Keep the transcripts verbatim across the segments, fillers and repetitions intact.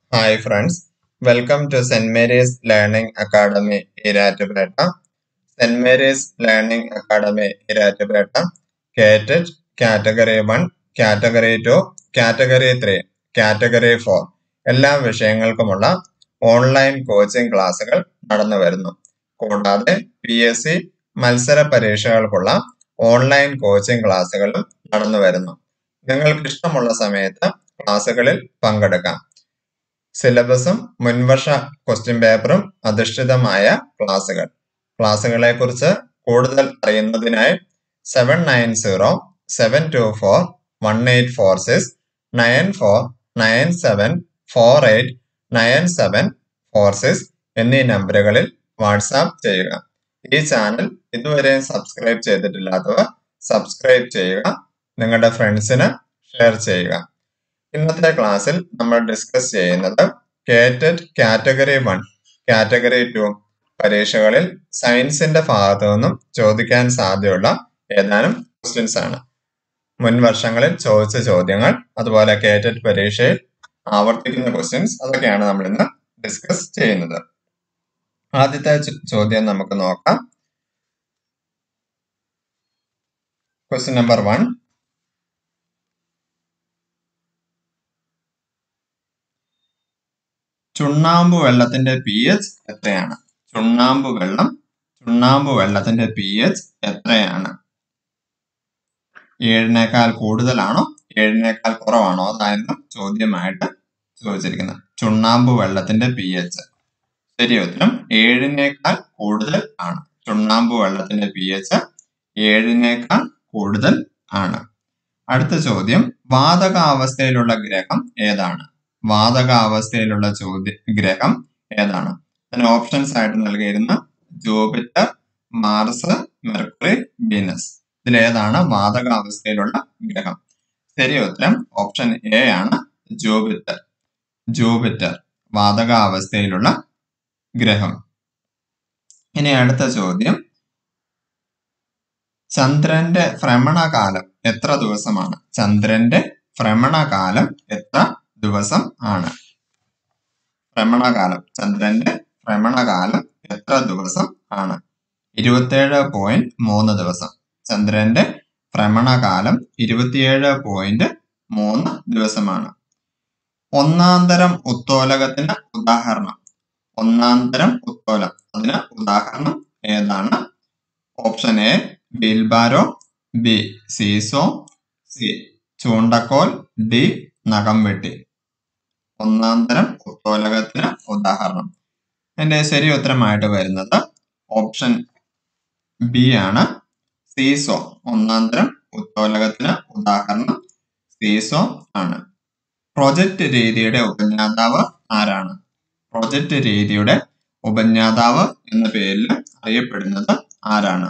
Hi friends, welcome to Saint Mary's Learning Academy Iratupreta. Saint Mary's Learning Academy Iratupreta, Catet, Category one, Category two, Category three, Category four എല്ലാ വിഷയങ്ങൾക്കുമുള്ള online coaching ക്ലാസുകൾ നടന്നു വരുന്നു. കൂടാതെ P S C മത്സര പരീക്ഷകൾക്കുള്ള online coaching ക്ലാസുകളും നടന്നു വരുന്നു. നിങ്ങൾക്ക് ഇഷ്ടമുള്ള സമയത്ത് ക്ലാസുകളിൽ പങ്കെടുക്കാം. സിലബസും മുൻവർഷ ക്വസ്റ്റ്യൻ പേപ്പറും അധിഷ്ഠിതമായ ക്ലാസുകൾ ക്ലാസുകളെ കുറിച്ച് കൂടുതൽ അറിയുന്നതിനായി seven nine zero seven two four one eight four six nine four nine seven four eight nine seven four six എന്നീ നമ്പറുകളിൽ വാട്സാപ്പ് ചെയ്യുക. ഈ ചാനൽ ഇതുവരെ സബ്സ്ക്രൈബ് ചെയ്തിട്ടില്ലാത്തവർ സബ്സ്ക്രൈബ് ചെയ്യുക, നിങ്ങളുടെ ഫ്രണ്ട്സിന് ഷെയർ ചെയ്യുക. ഇന്നത്തെ ക്ലാസ്സിൽ നമ്മൾ ഡിസ്കസ് ചെയ്യുന്നത് KTET category one, category two പരീക്ഷകളിൽ സയൻസിന്റെ ഭാഗത്തു നിന്നും ചോദിക്കാൻ സാധ്യതയുള്ള ഏതാനും ക്വസ്റ്റ്യൻസ് ആണ്. മുൻ വർഷങ്ങളിൽ ചോദിച്ച ചോദ്യങ്ങൾ, അതുപോലെ കേറ്ററ്റ് പരീക്ഷയിൽ ആവർത്തിക്കുന്ന ക്വസ്റ്റ്യൻസ്, അതൊക്കെയാണ് നമ്മൾ ഇന്ന് ഡിസ്കസ് ചെയ്യുന്നത്. ആദ്യത്തെ ചോദ്യം നമുക്ക് നോക്കാം. Question number one. ചുണ്ണാമ്പ് വെള്ളത്തിന്റെ പി എച്ച് എത്രയാണ്? ചുണ്ണാമ്പ് വെള്ളം ചുണ്ണാമ്പ് വെള്ളത്തിന്റെ പി എച്ച് എത്രയാണ്? ഏഴിനേക്കാൾ കൂടുതലാണോ ഏഴിനേക്കാൾ കുറവാണോ? അതായിരുന്നു ചോദ്യമായിട്ട് ചോദിച്ചിരിക്കുന്നത്. ചുണ്ണാമ്പ് വെള്ളത്തിന്റെ പി എച്ച്. ശരി ഉത്തരം ഏഴിനേക്കാൾ കൂടുതൽ ആണ്. ചുണ്ണാമ്പ് വെള്ളത്തിന്റെ പി എച്ച് ഏഴിനേക്കാൾ കൂടുതൽ ആണ്. അടുത്ത ചോദ്യം, വാതകാവസ്ഥയിലുള്ള ഗ്രഹം ഏതാണ്? വാതകാവസ്ഥയിലുള്ള ചോദ്യ ഗ്രഹം ഏതാണ്? അതിന് ഓപ്ഷൻസ് ആയിട്ട് നൽകിയിരുന്ന ജൂപ്പിറ്റർ, മാർസ്, മെർക്കുറി, വീനസ്. ഇതിലേതാണ് വാതകാവസ്ഥയിലുള്ള ഗ്രഹം? ശരി ഉത്തരം ഓപ്ഷൻ എ ആണ്, ജൂപ്പിറ്റർ. ജൂപ്പിറ്റർ വാതകാവസ്ഥയിലുള്ള ഗ്രഹം. ഇനി അടുത്ത ചോദ്യം, ചന്ദ്രന്റെ ഭ്രമണകാലം എത്ര ദിവസമാണ്? ചന്ദ്രന്റെ ഭ്രമണകാലം എത്ര ദിവസം ആണ്? ഭ്രമണകാലം ചന്ദ്രന്റെ ഭ്രമണകാലം എത്ര ദിവസം ആണ്? ഇരുപത്തിയേഴ് പോയിന്റ് മൂന്ന് ദിവസം. ചന്ദ്രന്റെ ഭ്രമണകാലം ഇരുപത്തിയേഴ് പോയിന്റ് മൂന്ന് ദിവസമാണ്. ഒന്നാന്തരം ഉത്തോലകത്തിന് ഉദാഹരണം. ഒന്നാന്തരം ഉത്തോലം, അതിന് ഉദാഹരണം ഏതാണ്? Option A wheelbarrow, B seesaw, C ചൂണ്ടക്കോൽ, ഡി നഖം വെട്ടി. ഒന്നാന്തരം ഉത്തോലകത്തിന് ഉദാഹരണം. എന്റെ ശരി ഉത്തരമായിട്ട് വരുന്നത് ഓപ്ഷൻ ബി ആണ്, സീസോ. ഒന്നാന്തരം ഉത്തോലകത്തിന് ഉദാഹരണം സീസോ ആണ്. പ്രൊജക്ട് രീതിയുടെ ഉപജ്ഞാതാവ് ആരാണ്? പ്രൊജക്ട് രീതിയുടെ ഉപജ്ഞാതാവ് എന്ന പേരിൽ അറിയപ്പെടുന്നത് ആരാണ്?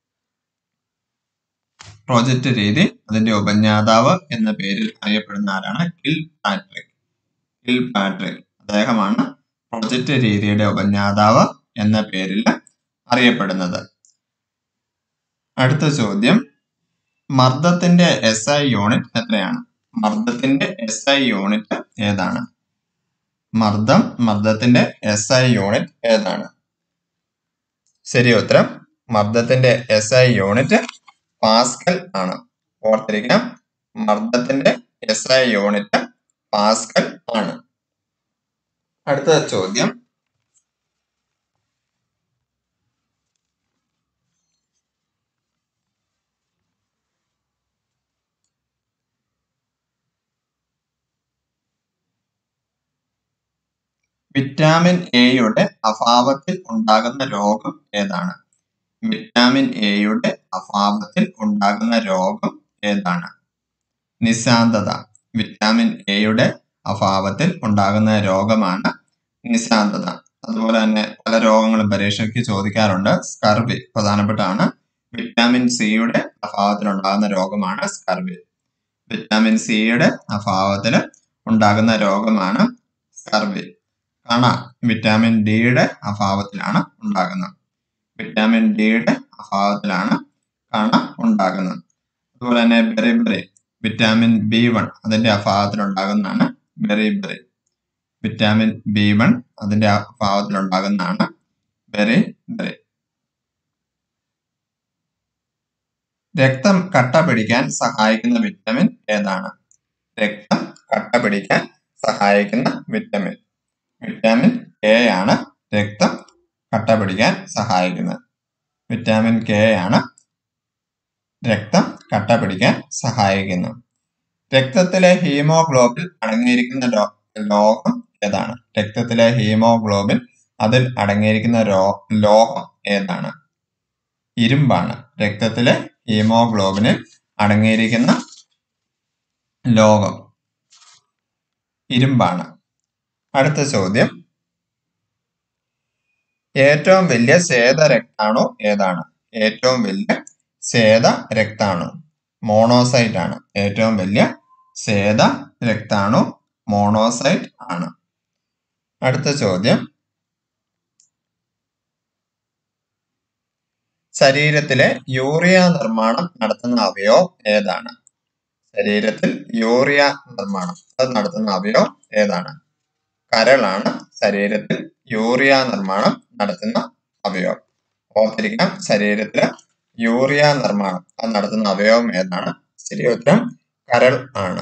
പ്രൊജക്ട് രീതി, അതിന്റെ ഉപജ്ഞാതാവ് എന്ന പേരിൽ അറിയപ്പെടുന്ന ആരാണ്? Kilpatrick. കിൽ പാട്രിക് അദ്ദേഹമാണ് പ്രൊജക്ട് രീതിയുടെ ഉപജ്ഞാതാവ് എന്ന പേരിൽ അറിയപ്പെടുന്നത്. അടുത്ത ചോദ്യം, മർദ്ദത്തിന്റെ എസ് ഐ യൂണിറ്റ് എത്രയാണ്? മർദ്ദത്തിന്റെ എസ് ഐ യൂണിറ്റ് ഏതാണ്? മർദ്ദം മർദ്ദത്തിന്റെ എസ് ഐ യൂണിറ്റ് ഏതാണ്? ശരി ഉത്തരം മർദ്ദത്തിന്റെ എസ് ഐ യൂണിറ്റ് പാസ്കൽ ആണ്. ഓർത്തിരിക്കണം, മർദ്ദത്തിന്റെ എസ് ഐ യൂണിറ്റ് പാസ്കൽ ആണ്. അടുത്ത ചോദ്യം, വിറ്റാമിൻ എയുടെ അഭാവത്തിൽ ഉണ്ടാകുന്ന രോഗം ഏതാണ്? വിറ്റാമിൻ എയുടെ അഭാവത്തിൽ ഉണ്ടാകുന്ന രോഗം ഏതാണ്? നിശാന്തത. വിറ്റാമിൻ എയുടെ അഭാവത്തിൽ ഉണ്ടാകുന്ന രോഗമാണ് നിശാന്തത. അതുപോലെ തന്നെ പല രോഗങ്ങളും പരീക്ഷയ്ക്ക് ചോദിക്കാറുണ്ട്. സ്കർവി പ്രധാനപ്പെട്ടാണ്. വിറ്റാമിൻ സിയുടെ അഭാവത്തിൽ ഉണ്ടാകുന്ന രോഗമാണ് സ്കർവി. വിറ്റാമിൻ സിയുടെ അഭാവത്തിൽ ഉണ്ടാകുന്ന രോഗമാണ് സ്കർവി. കണ വിറ്റാമിൻ ഡിയുടെ അഭാവത്തിലാണ് ഉണ്ടാകുന്നത്. വിറ്റാമിൻ ഡിയുടെ അഭാവത്തിലാണ് കണ ഉണ്ടാകുന്നത്. അതുപോലെ തന്നെ ബെറിബെറി, വിറ്റാമിൻ ബി വൺ അതിന്റെ അഭാവത്തിൽ ഉണ്ടാകുന്നതാണ് ബെറിബെറി. വിറ്റാമിൻ ബി വൺ അതിന്റെ അഭാവത്തിൽ ഉണ്ടാകുന്നതാണ്. വെരി വെരി രക്തം കട്ട പിടിക്കാൻ സഹായിക്കുന്ന വിറ്റമിൻ ഏതാണ്? രക്തം കട്ട പിടിക്കാൻ സഹായിക്കുന്ന വിറ്റമിൻ വിറ്റാമിൻ കെ ആണ്. രക്തം കട്ട പിടിക്കാൻ സഹായിക്കുന്നത് വിറ്റാമിൻ കെ ആണ്. രക്തം കട്ട പിടിക്കാൻ സഹായിക്കുന്നു. രക്തത്തിലെ ഹീമോഗ്ലോബിൻ അടങ്ങിയിരിക്കുന്ന ലോഹം ഏതാണ്? രക്തത്തിലെ ഹീമോഗ്ലോബിൻ അതിൽ അടങ്ങിയിരിക്കുന്ന ലോഹം ഏതാണ്? ഇരുമ്പാണ്. രക്തത്തിലെ ഹീമോഗ്ലോബിനിൽ അടങ്ങിയിരിക്കുന്ന ലോഹം ഇരുമ്പാണ്. അടുത്ത ചോദ്യം, ഏറ്റവും വലിയ ശ്വേത രക്താണു ഏതാണ്? ഏറ്റവും വലിയ ശ്വേത രക്താണു മോണോസൈറ്റ് ആണ്. ഏറ്റവും വലിയ ശ്വേത രക്താണു മോണോസൈറ്റ് ആണ്. അടുത്ത ചോദ്യം, ശരീരത്തിലെ യൂറിയ നിർമ്മാണം നടത്തുന്ന അവയവം ഏതാണ്? ശരീരത്തിൽ യൂറിയ നിർമ്മാണം അത് നടത്തുന്ന അവയവം ഏതാണ്? കരളാണ് ശരീരത്തിൽ യൂറിയ നിർമ്മാണം നടത്തുന്ന അവയവം. ഓർത്തിരിക്കാം, ശരീരത്തില് യൂറിയ നിർമ്മാണം അത് നടത്തുന്ന അവയവം ഏതാണ്? ശരി ഉത്തരം കരൾ ആണ്.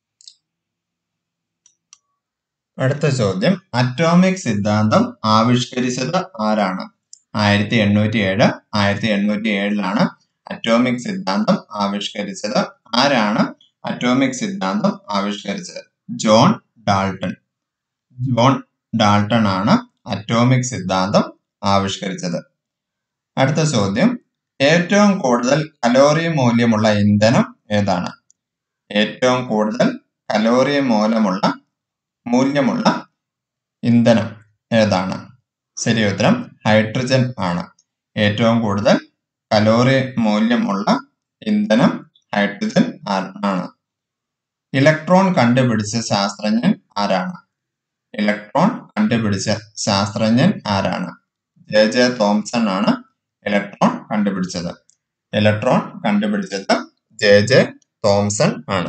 അടുത്ത ചോദ്യം, അറ്റോമിക് സിദ്ധാന്തം ആവിഷ്കരിച്ചത് ആരാണ്? ആയിരത്തി എണ്ണൂറ്റി ഏഴ് ആയിരത്തി എണ്ണൂറ്റി ഏഴിലാണ് അറ്റോമിക് സിദ്ധാന്തം ആവിഷ്കരിച്ചത്. ആരാണ് അറ്റോമിക് സിദ്ധാന്തം ആവിഷ്കരിച്ചത്? John Dalton. ജോൺ ഡാൾട്ടൺ ആണ് അറ്റോമിക് സിദ്ധാന്തം ആവിഷ്കരിച്ചത്. അടുത്ത ചോദ്യം, ഏറ്റവും കൂടുതൽ കലോറി മൂല്യമുള്ള ഇന്ധനം ഏതാണ്? ഏറ്റവും കൂടുതൽ കലോറി മൂലമുള്ള മൂല്യമുള്ള ഇന്ധനം ഏതാണ്? ശരി ഉത്തരം ഹൈഡ്രജൻ ആണ്. ഏറ്റവും കൂടുതൽ കലോറി മൂല്യമുള്ള ഇന്ധനം ഹൈഡ്രജൻ ആണ്. ഇലക്ട്രോൺ കണ്ടുപിടിച്ച ശാസ്ത്രജ്ഞൻ ആരാണ്? ഇലക്ട്രോൺ കണ്ടുപിടിച്ച ശാസ്ത്രജ്ഞൻ ആരാണ്? ജെ ജെ തോംസൺ ആണ് ഇലക്ട്രോൺ കണ്ടുപിടിച്ചത്. ഇലക്ട്രോൺ കണ്ടുപിടിച്ചത് ജെ ജെ തോംസൺ ആണ്.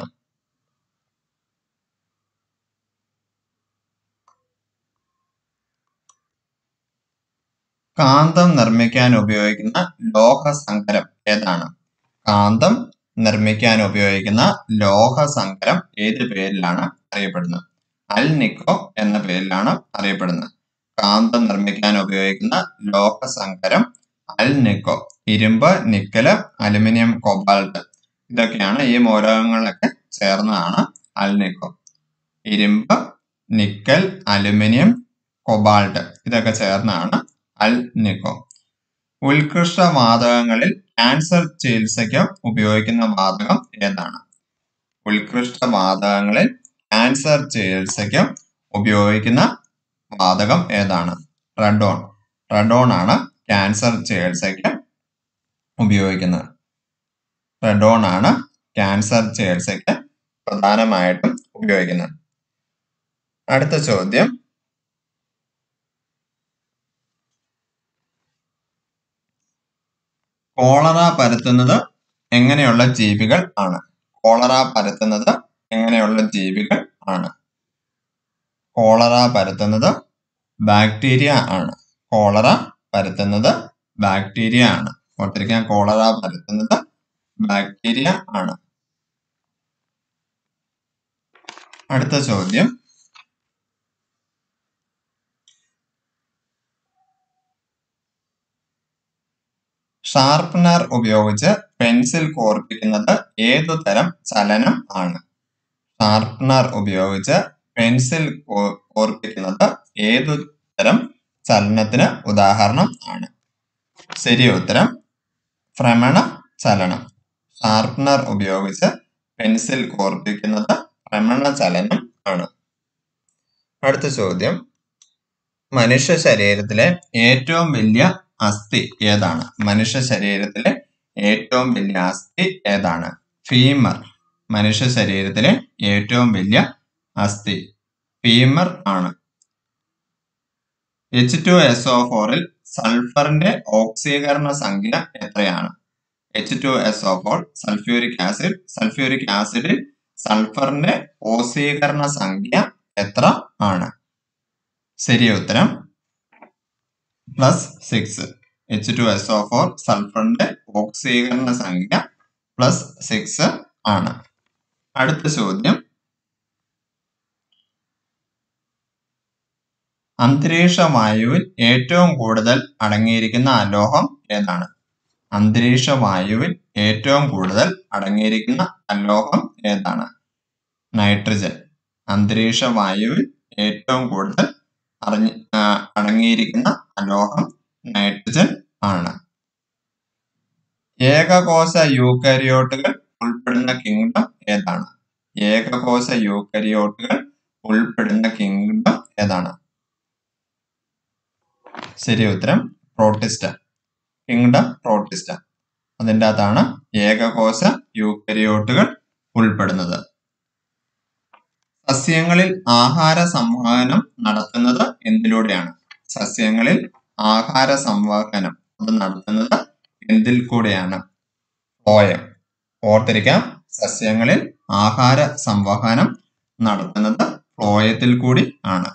കാന്തം നിർമ്മിക്കാൻ ഉപയോഗിക്കുന്ന ലോഹസങ്കരം ഏതാണ്? കാന്തം നിർമ്മിക്കാൻ ഉപയോഗിക്കുന്ന ലോഹസങ്കരം ഏത് പേരിലാണ് അറിയപ്പെടുന്നത്? അൽനിക്കോ എന്ന പേരിലാണ് അറിയപ്പെടുന്നത്. കാന്തം നിർമ്മിക്കാൻ ഉപയോഗിക്കുന്ന ലോഹസങ്കരം അൽനിക്കോ. ഇരുമ്പ്, നിക്കല്, അലുമിനിയം, കൊബാൾട്ട് ഇതൊക്കെയാണ് ഈ മൂലകങ്ങളൊക്കെ ചേർന്നതാണ് അൽനിക്കോ. ഇരുമ്പ്, നിക്കൽ, അലുമിനിയം, കൊബാൾട്ട് ഇതൊക്കെ ചേർന്നാണ് അൽനിക്കോ. ഉത്കൃഷ്ട വാതകങ്ങളിൽ ക്യാൻസർ ചികിത്സയ്ക്ക് ഉപയോഗിക്കുന്ന വാതകം ഏതാണ്? ഉത്കൃഷ്ട വാതകങ്ങളിൽ ക്യാൻസർ ചികിത്സയ്ക്ക് ഉപയോഗിക്കുന്ന വാതകം ഏതാണ്? റഡോൺ. റഡോൺ ആണ് ക്യാൻസർ ചികിത്സയ്ക്ക് ഉപയോഗിക്കുന്നത്. റഡോൺ ആണ് ക്യാൻസർ ചികിത്സയ്ക്ക് പ്രധാനമായിട്ടും ഉപയോഗിക്കുന്നത്. അടുത്ത ചോദ്യം, കോളറ പരത്തുന്നത് എങ്ങനെയുള്ള ജീവികൾ ആണ്? കോളറ പരത്തുന്നത് എങ്ങനെയുള്ള ജീവികൾ ആണ്? കോളറ പരത്തുന്നത് ബാക്ടീരിയ ആണ്. കോളറ പരത്തുന്നത് ബാക്ടീരിയ ആണ്. ഓർത്തിരിക്കാൻ, കോളറ പരത്തുന്നത് ബാക്ടീരിയ ആണ്. അടുത്ത ചോദ്യം, ഷാർപ്പനർ ഉപയോഗിച്ച് പെൻസിൽ കോർപ്പിക്കുന്നത് ഏതു തരം ചലനം ആണ്? ഷാർപ്പനർ ഉപയോഗിച്ച് പെൻസിൽ കോർപ്പിക്കുന്നത് ഏതു തരം ചലനത്തിന് ഉദാഹരണം ആണ്? ശരി ഉത്തരം ഭ്രമണ ചലനം. ഷാർപ്പനർ ഉപയോഗിച്ച് പെൻസിൽ കോർപ്പിക്കുന്നത് ഭ്രമണ ചലനം ആണ്. അടുത്ത ചോദ്യം, മനുഷ്യ ശരീരത്തിലെ ഏറ്റവും വലിയ അസ്ഥി ഏതാണ്? മനുഷ്യ ശരീരത്തിലെ ഏറ്റവും വലിയ അസ്ഥി ഏതാണ്? ഫീമർ. മനുഷ്യ ശരീരത്തിലെ ഏറ്റവും വലിയ അസ്ഥി ഫീമർ ആണ്. എച്ച് ടു എസ് ഒ ഫോറിൽ സൾഫറിന്റെ ഓക്സീകരണ സംഖ്യ എത്രയാണ്? H two S O four sulphuric acid. Sulphuric ആസിഡിൽ സൾഫറിന്റെ ഓക്സീകരണ സംഖ്യ എത്ര ആണ്? ശരിയ ഉത്തരം plus six. H two S O four സൾഫറിന്റെ ഓക്സീകരണ സംഖ്യ പ്ലസ് സിക്സ് ആണ്. അടുത്ത ചോദ്യം, അന്തരീക്ഷ വായുവിൽ ഏറ്റവും കൂടുതൽ അടങ്ങിയിരിക്കുന്ന അലോഹം ഏതാണ്? അന്തരീക്ഷ വായുവിൽ ഏറ്റവും കൂടുതൽ അടങ്ങിയിരിക്കുന്ന അലോഹം ഏതാണ്? നൈട്രജൻ. അന്തരീക്ഷ വായുവിൽ ഏറ്റവും കൂടുതൽ അറിഞ്ഞ അടങ്ങിയിരിക്കുന്ന അലോഹം നൈട്രജൻ ആണ്. ഏകകോശ യൂക്കാരിയോട്ടുകൾ ഉൾപ്പെടുന്ന കിങ്ഡം ഏതാണ്? ഏകകോശ യൂക്കാരിയോട്ടുകൾ ഉൾപ്പെടുന്ന കിങ്ഡം ഏതാണ്? ശരി ഉത്തരം പ്രോട്ടിസ്റ്റ. Kingdom protista. അതിൻ്റെ അകത്താണ് ഏകകോശ യൂക്കാരിയോട്ടുകൾ ഉൾപ്പെടുന്നത്. സസ്യങ്ങളിൽ ആഹാര സംവഹനം നടത്തുന്നത് എന്തിലൂടെയാണ്? സസ്യങ്ങളിൽ ആഹാര സംവഹനം അത് നടത്തുന്നത് എന്തിൽ കൂടെയാണ്? ഫ്ലോയം. ഓർത്തിരിക്കാം, സസ്യങ്ങളിൽ ആഹാര സംവഹനം നടത്തുന്നത് ഫ്ലോയത്തിൽ കൂടി ആണ്.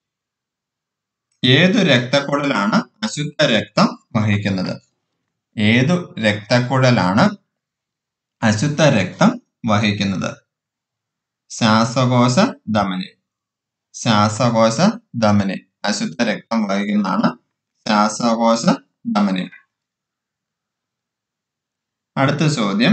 ഏതു രക്തക്കുഴലാണ് അശുദ്ധ രക്തം വഹിക്കുന്നത്? ഏതു രക്തക്കുഴലാണ് അശുദ്ധ രക്തം വഹിക്കുന്നത്? ശ്വാസകോശ ധമനി. ശ്വാസകോശ ധമനി അശുദ്ധ രക്തം വഹിക്കുന്നതാണ് ശ്വാസകോശ ധമനി. അടുത്ത ചോദ്യം,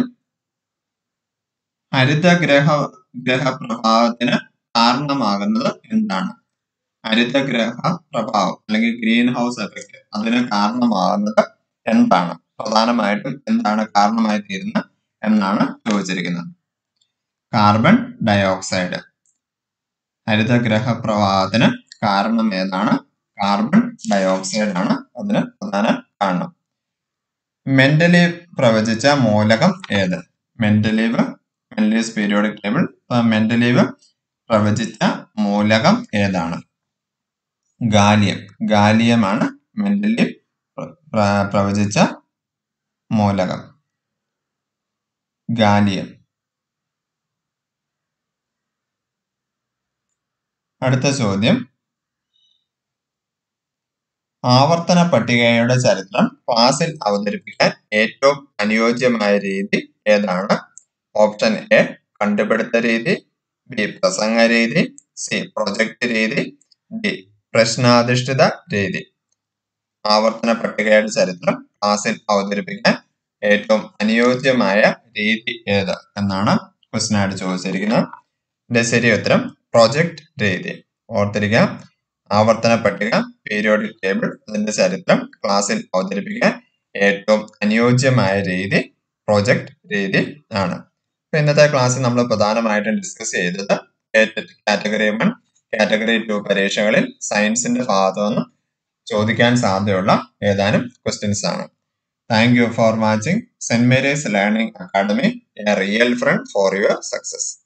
ഹരിതഗ്രഹ ഗ്രഹ പ്രഭാവത്തിന് കാരണമാകുന്നത് എന്താണ്? ഹരിതഗ്രഹ പ്രഭാവം അല്ലെങ്കിൽ ഗ്രീൻ ഹൗസ് എഫക്റ്റ് അതിന് കാരണമാകുന്നത് എന്താണ്? പ്രധാനമായിട്ടും എന്താണ് കാരണമായി തീരുന്നത് എന്നാണ് ചോദിച്ചിരിക്കുന്നത്. Carbon dioxide. ഹരിതഗ്രഹ പ്രവാഹത്തിന് കാരണം ഏതാണ്? കാർബൺ ഡയോക്സൈഡ് ആണ് അതിന് പ്രധാന കാരണം. മെന്റലീവ് പ്രവചിച്ച മൂലകം ഏത്? Mendeleev Mendeleev's periodic table. Mendeleev പ്രവചിച്ച മൂലകം ഏതാണ്? ഗാലിയം. ഗാലിയമാണ് മെന്റലീവ് പ്രവചിച്ച മൂലകം. ഗാലിയം. അടുത്ത ചോദ്യം, ആവർത്തന പട്ടികയുടെ ചരിത്രം ക്ലാസ്സിൽ അവതരിപ്പിക്കാൻ ഏറ്റവും അനുയോജ്യമായ രീതി ഏതാണ്? ഓപ്ഷൻ എ കണ്ടുപിടുത്ത രീതി, ബി പ്രസംഗ രീതി, സി പ്രൊജക്ട് രീതി, ഡി പ്രശ്നാധിഷ്ഠിത രീതി. ആവർത്തന പട്ടികയുടെ ചരിത്രം ക്ലാസ്സിൽ അവതരിപ്പിക്കാൻ ഏറ്റവും അനുയോജ്യമായ രീതി ഏത് എന്നാണ് ക്വസ്റ്റ്യൻ ആയിട്ട് ചോദിച്ചിരിക്കുന്നത്. ഇതിന്റെ ശരി ഉത്തരം പ്രൊജക്ട് രീതി. ഓർത്തിരിക്കാം, ആവർത്തന പട്ടിക പീരിയോഡിക് ടേബിൾ അതിന്റെ ചരിത്രം ക്ലാസ്സിൽ അവതരിപ്പിക്കാൻ ഏറ്റവും അനുയോജ്യമായ രീതി പ്രൊജക്ട് രീതി ആണ്. അപ്പൊ ഇന്നത്തെ ക്ലാസ്സിൽ നമ്മൾ പ്രധാനമായിട്ടും ഡിസ്കസ് ചെയ്തത് കാറ്റഗറി വൺ കാറ്റഗറി ടു പരീക്ഷകളിൽ സയൻസിന്റെ ഭാഗത്തു നിന്ന് ചോദിക്കാൻ സാധ്യതയുള്ള ഏതാനും ക്വസ്റ്റ്യൻസ് ആണ്. Thank you for watching. Saint Mary's Learning Academy, a real friend for your success.